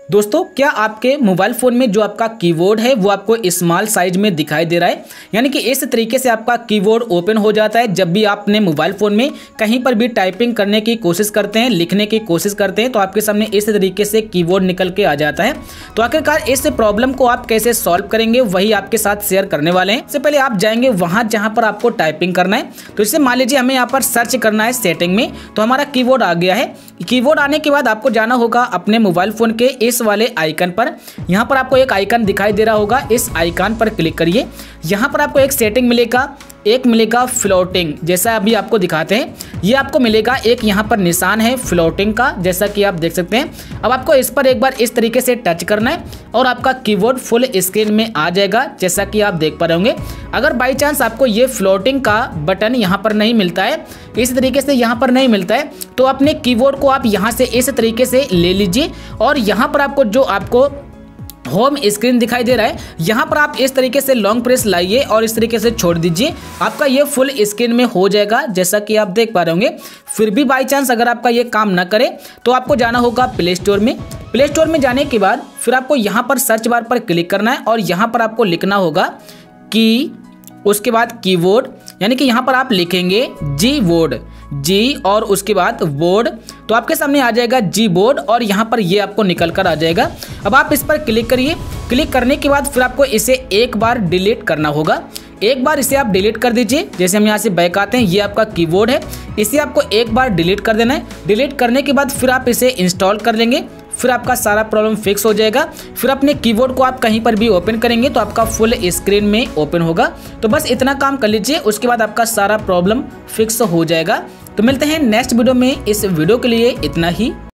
दोस्तों, क्या आपके मोबाइल फ़ोन में जो आपका कीबोर्ड है वो आपको स्मॉल साइज में दिखाई दे रहा है? यानी कि इस तरीके से आपका कीबोर्ड ओपन हो जाता है जब भी आप अपने मोबाइल फ़ोन में कहीं पर भी टाइपिंग करने की कोशिश करते हैं, लिखने की कोशिश करते हैं, तो आपके सामने इस तरीके से कीबोर्ड निकल के आ जाता है। तो आखिरकार इस प्रॉब्लम को आप कैसे सॉल्व करेंगे वही आपके साथ शेयर करने वाले हैं। सबसे पहले आप जाएंगे वहाँ जहाँ पर आपको टाइपिंग करना है। तो इससे मान लीजिए हमें यहाँ पर सर्च करना है सेटिंग में, तो हमारा कीबोर्ड आ गया है। कीबोर्ड आने के बाद आपको जाना होगा अपने मोबाइल फ़ोन के इस वाले आइकन पर। यहाँ पर आपको एक आइकन दिखाई दे रहा होगा, इस आइकन पर क्लिक करिए। यहाँ पर आपको एक सेटिंग मिलेगा, एक मिलेगा फ्लोटिंग, जैसा अभी आपको दिखाते हैं। ये आपको मिलेगा, एक यहाँ पर निशान है फ्लोटिंग का, जैसा कि आप देख सकते हैं। अब आपको इस पर एक बार इस तरीके से टच करना है और आपका कीबोर्ड फुल स्क्रीन में आ जाएगा, जैसा कि आप देख पा रहे होंगे। अगर बाई चांस आपको ये फ्लोटिंग का बटन यहाँ पर नहीं मिलता है, इस तरीके से यहाँ पर नहीं मिलता है, तो अपने कीबोर्ड को आप यहाँ से इस तरीके से ले लीजिए और यहाँ पर आपको जो आपको होम स्क्रीन दिखाई दे रहा है, यहाँ पर आप इस तरीके से लॉन्ग प्रेस लाइए और इस तरीके से छोड़ दीजिए। आपका ये फुल स्क्रीन में हो जाएगा, जैसा कि आप देख पा रहे होंगे। फिर भी बाई चांस अगर आपका ये काम ना करे तो आपको जाना होगा प्ले स्टोर में। प्ले स्टोर में जाने के बाद फिर आपको यहाँ पर सर्च बार पर क्लिक करना है और यहाँ पर आपको लिखना होगा की, उसके बाद कीबोर्ड, यानी कि यहाँ पर आप लिखेंगे जी बोर्ड, जी और उसके बाद बोर्ड, तो आपके सामने आ जाएगा जी बोर्ड और यहाँ पर ये आपको निकल कर आ जाएगा। अब आप इस पर क्लिक करिए। क्लिक करने के बाद फिर आपको इसे एक बार डिलीट करना होगा। एक बार इसे आप डिलीट कर दीजिए। जैसे हम यहाँ से बैक आते हैं, ये आपका कीबोर्ड है, इसे आपको एक बार डिलीट कर देना है। डिलीट करने के बाद फिर आप इसे इंस्टॉल कर लेंगे, फिर आपका सारा प्रॉब्लम फिक्स हो जाएगा। फिर अपने कीबोर्ड को आप कहीं पर भी ओपन करेंगे तो आपका फुल स्क्रीन में ओपन होगा। तो बस इतना काम कर लीजिए, उसके बाद आपका सारा प्रॉब्लम फिक्स हो जाएगा। तो मिलते हैं नेक्स्ट वीडियो में। इस वीडियो के लिए इतना ही।